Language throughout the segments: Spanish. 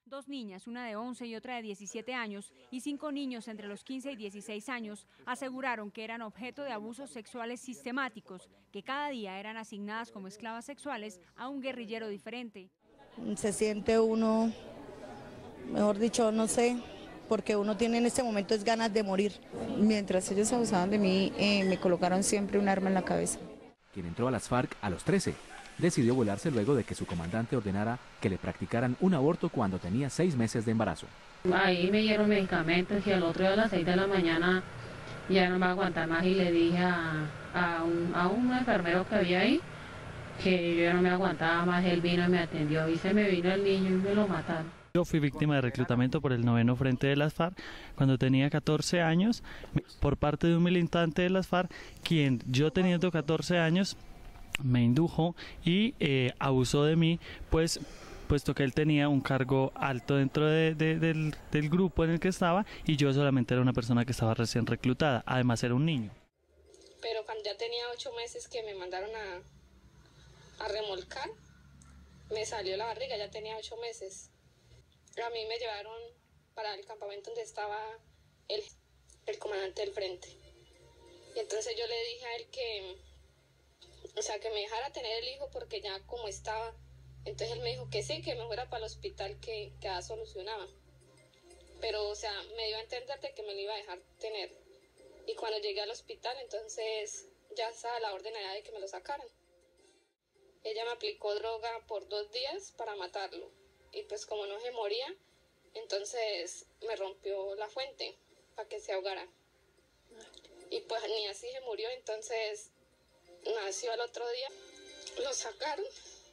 2 niñas, una de 11 y otra de 17 años, y 5 niños entre los 15 y 16 años, aseguraron que eran objeto de abusos sexuales sistemáticos, que cada día eran asignadas como esclavas sexuales a un guerrillero diferente. Se siente uno, mejor dicho, no sé, porque uno tiene en este momento es ganas de morir. Mientras ellos abusaban de mí, me colocaron siempre un arma en la cabeza. Quien entró a las FARC a los 13, decidió volarse luego de que su comandante ordenara que le practicaran un aborto cuando tenía 6 meses de embarazo. Ahí me dieron medicamentos y al otro día a las 6 de la mañana ya no me aguantaba más y le dije a un enfermero que había ahí que yo ya no me aguantaba más. Él vino y me atendió y se me vino el niño y me lo mataron. Yo fui víctima de reclutamiento por el 9º Frente de las FARC cuando tenía 14 años por parte de un militante de las FARC, quien yo teniendo 14 años me indujo y abusó de mí, puesto que él tenía un cargo alto dentro del grupo en el que estaba y yo solamente era una persona que estaba recién reclutada, además era un niño. Pero cuando ya tenía 8 meses que me mandaron a remolcar, me salió la barriga, ya tenía 8 meses. A mí me llevaron para el campamento donde estaba el comandante del frente. Y entonces yo le dije a él que me dejara tener el hijo porque ya como estaba. Entonces él me dijo que sí, que me fuera para el hospital que ya solucionaba. Pero, me dio a entender de que me lo iba a dejar tener. Y cuando llegué al hospital, entonces ya estaba la orden allá de que me lo sacaran. Ella me aplicó droga por 2 días para matarlo. Y pues como no se moría, entonces me rompió la fuente para que se ahogara. Y pues ni así se murió, entonces nació al otro día. Lo sacaron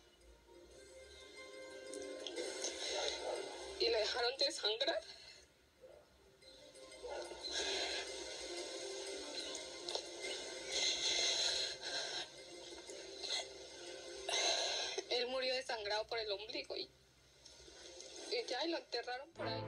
y le dejaron de sangrar. Él murió desangrado por el ombligo y ya lo enterraron por ahí.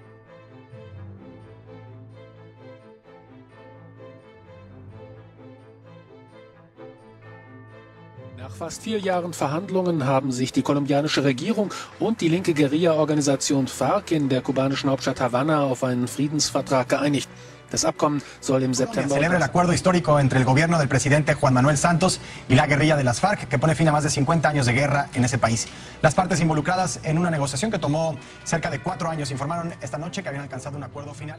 Nach fast 4 Jahren Verhandlungen haben sich die kolumbianische Regierung und die linke Guerilla-Organisation FARC in der kubanischen Hauptstadt Havanna auf einen Friedensvertrag geeinigt. Das Abkommen soll im September... Celebra el acuerdo histórico entre el gobierno del presidente Juan Manuel Santos y la guerrilla de las FARC, que pone fin a más de 50 años de guerra en ese país. Las partes involucradas en una negociación que tomó cerca de 4 años informaron esta noche que habían alcanzado un acuerdo final.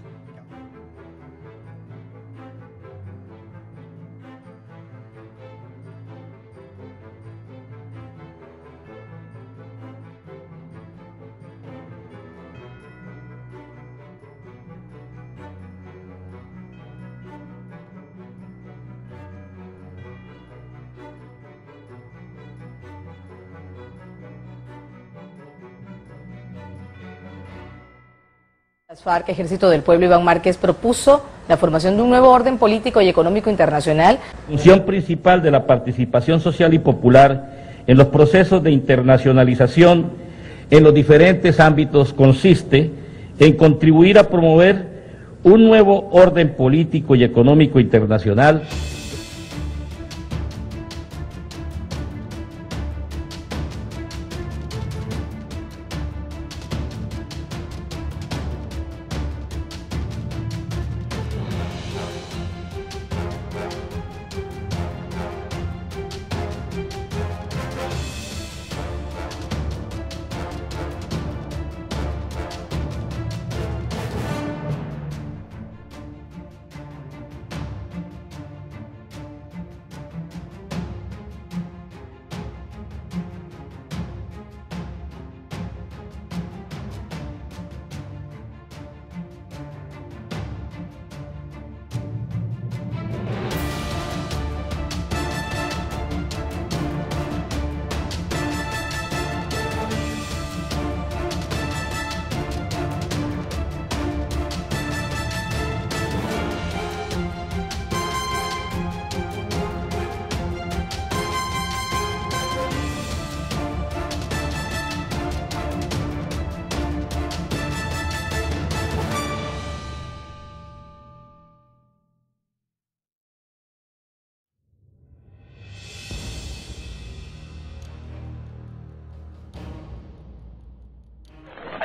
Las FARC, Ejército del Pueblo, Iván Márquez, propuso la formación de un nuevo orden político y económico internacional. La función principal de la participación social y popular en los procesos de internacionalización en los diferentes ámbitos consiste en contribuir a promover un nuevo orden político y económico internacional.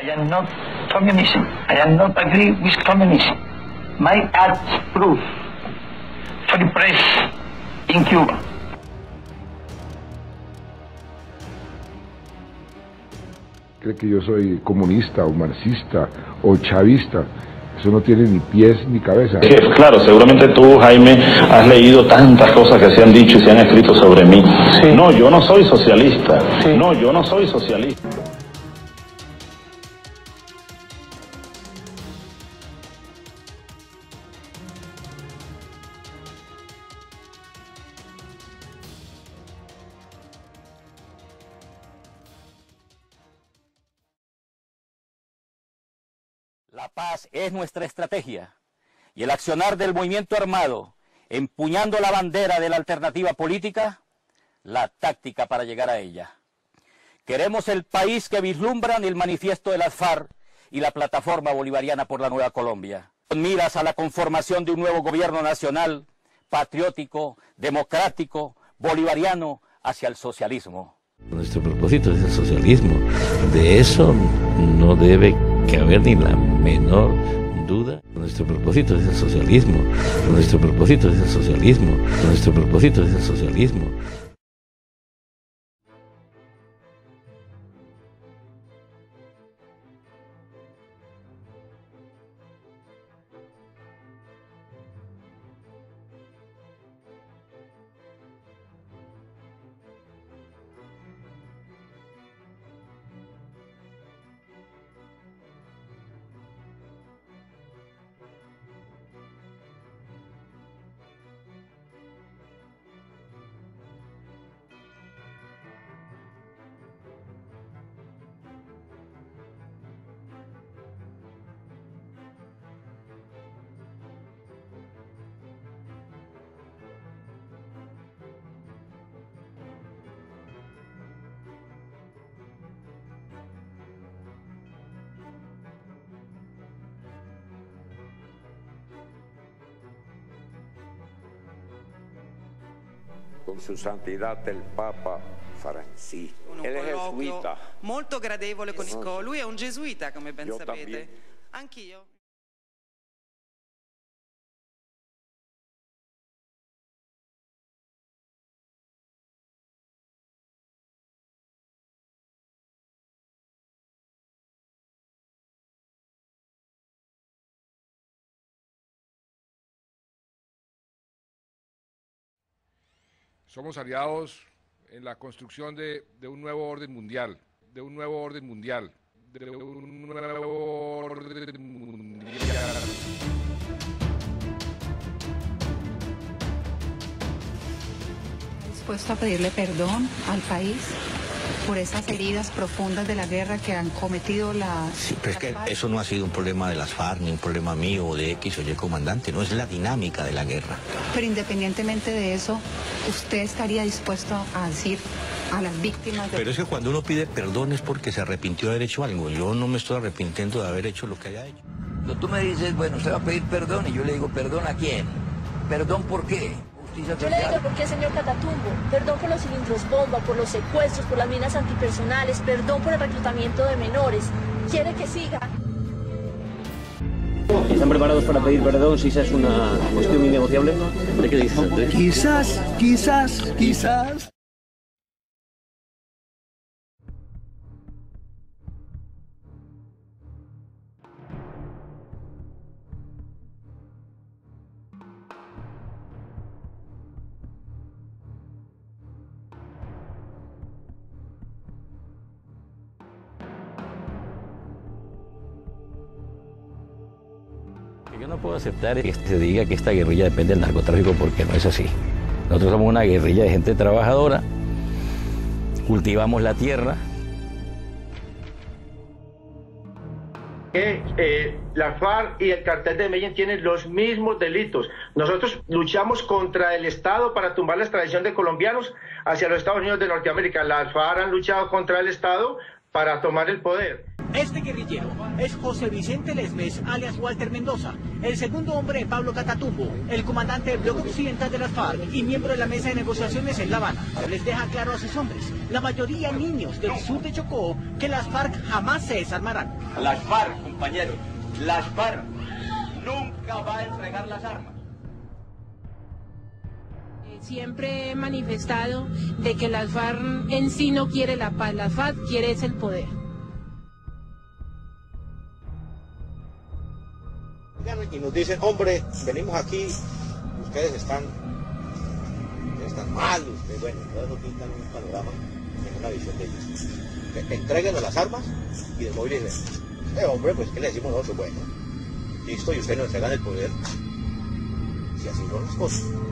I am not communism. I am not agree with communism. My acts proof free press in Cuba. Cree que yo soy comunista o marxista o chavista. Eso no tiene ni pies ni cabeza. Sí, claro, seguramente tú, Jaime, has leído tantas cosas que se han dicho y se han escrito sobre mí. Sí. No, yo no soy socialista. Sí. No, yo no soy socialista. La paz es nuestra estrategia y el accionar del movimiento armado, empuñando la bandera de la alternativa política, la táctica para llegar a ella. Queremos el país que vislumbran el manifiesto de las FARC y la plataforma bolivariana por la Nueva Colombia, con miras a la conformación de un nuevo gobierno nacional, patriótico, democrático, bolivariano, hacia el socialismo. Nuestro propósito es el socialismo. De eso no debe caber ni la menor duda. Nuestro propósito es el socialismo. Nuestro propósito es el socialismo. Nuestro propósito es el socialismo. Con su santità il Papa Francisco. Un colloquio molto gradevole con lui è un gesuita, come ben sapete. Anch'io. Somos aliados en la construcción de un nuevo orden mundial, de un nuevo orden mundial, de un nuevo orden mundial. Dispuesto a pedirle perdón al país por esas heridas profundas de la guerra que han cometido las... Sí, pero es que eso no ha sido un problema de las FARC, ni un problema mío o de X o Y comandante, no es la dinámica de la guerra. Pero independientemente de eso, ¿usted estaría dispuesto a decir a las víctimas de... Pero es que cuando uno pide perdón es porque se arrepintió de haber hecho algo. Yo no me estoy arrepintiendo de haber hecho lo que haya hecho. Cuando tú me dices, bueno, usted va a pedir perdón, y yo le digo, ¿perdón a quién? ¿Perdón por qué? Yo le digo, ¿por qué, señor Catatumbo? Perdón por los cilindros bomba, por los secuestros, por las minas antipersonales, perdón por el reclutamiento de menores. ¿Quiere que siga? ¿Están preparados para pedir perdón si esa es una cuestión innegociable? ¿De qué dices, Andrés? Quizás. Yo no puedo aceptar que se diga que esta guerrilla depende del narcotráfico porque no es así. Nosotros somos una guerrilla de gente trabajadora, cultivamos la tierra. La FARC y el cartel de Medellín tienen los mismos delitos. Nosotros luchamos contra el Estado para tumbar la extradición de colombianos hacia los Estados Unidos de Norteamérica. Las FARC han luchado contra el Estado para tomar el poder. Este guerrillero es José Vicente Lesmes, alias Walter Mendoza, el segundo hombre de Pablo Catatumbo, el comandante del bloque occidental de las FARC y miembro de la mesa de negociaciones en La Habana. Les deja claro a sus hombres, la mayoría niños del sur de Chocó, que las FARC jamás se desarmarán. Las FARC, compañeros, las FARC nunca va a entregar las armas. Siempre he manifestado de que las FARC en sí no quiere la paz, las FARC quiere es el poder. Y nos dicen, hombre, venimos aquí, ustedes están mal, ustedes, bueno, entonces nos pintan un panorama en una visión de ellos. Entréguenos las armas y desmovilicen. Hombre, pues, ¿qué le decimos nosotros? Bueno, listo, y ustedes nos entregan el poder, si así son las cosas.